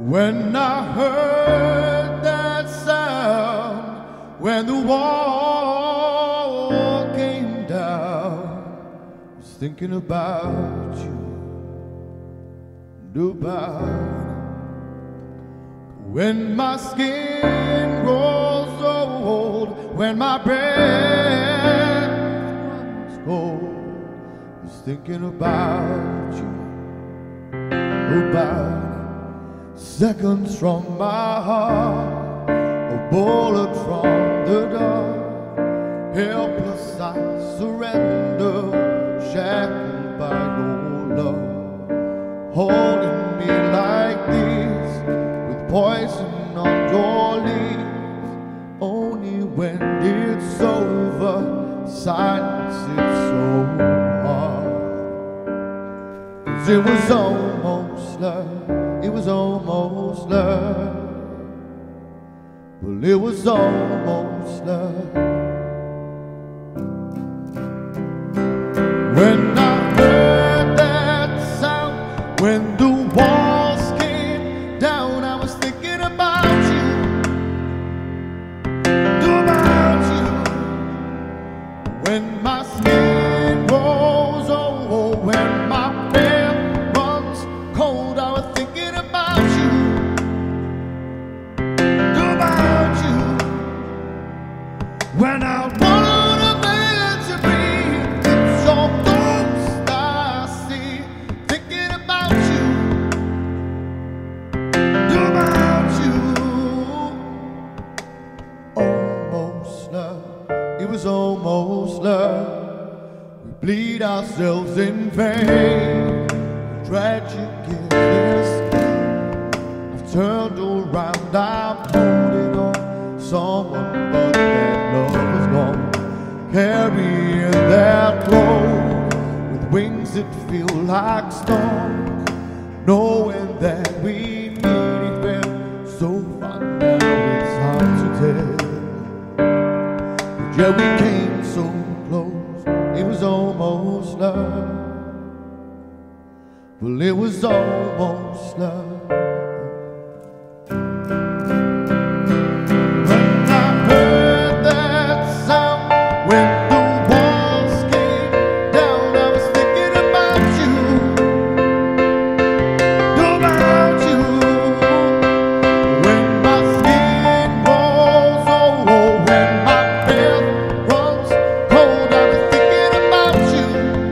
When I heard that sound, when the wall came down, I was thinking about you and about when my skin grows old, when my breath runs cold, I was thinking about you, about seconds from my heart, a bullet from the dark, helpless I surrender, shackled by no love, holding me like this, with poison on your lips. Only when it's over, silence is so hard. 'Cause it was almost love. It was almost love. Well, it was almost love. When I heard that sound, when the walls came down, I was thinking about you, when my skin grows old, when my breath runs cold, I was thinking about you, when I wanted a man to breathe. It's your ghost I see, thinking about you, almost love. It was almost love. We bleed ourselves in vain. Tragic is this. I've turned around, I'm holding on. Someone but that love is gone. Carrying that load with wings that feel like storms. Knowing that we need it well, so far now it's hard to tell. Yeah, we came so close, it was almost love. Well, it was almost love. When I heard that sound, when the walls came down, I was thinking about you, when my skin grows old, when my breath runs cold, I was thinking about you,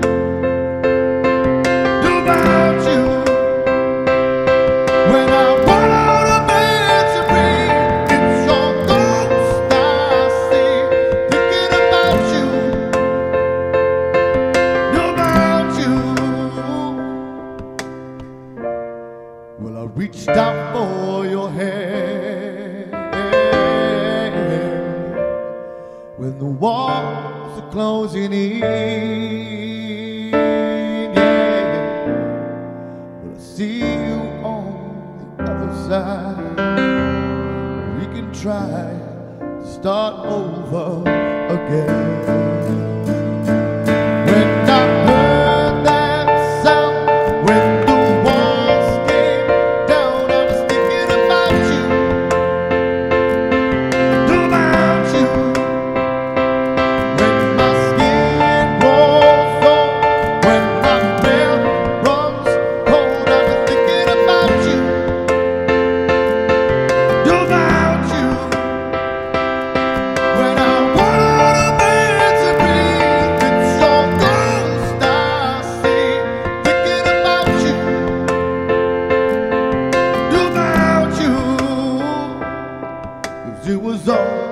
when I run out of air to breathe. It's your ghost I see, thinking about you, Well, I reached out for your hand when the walls are closing in, yeah. Well, I see you on the other side. We can try to start over again. When I heard that sound, when the walls came down, I was thinking about you, when my skin grows old, when my breath runs cold, I was thinking about you, when I want a man to breathe. It's your ghost I see, thinking about you, 'cause it was all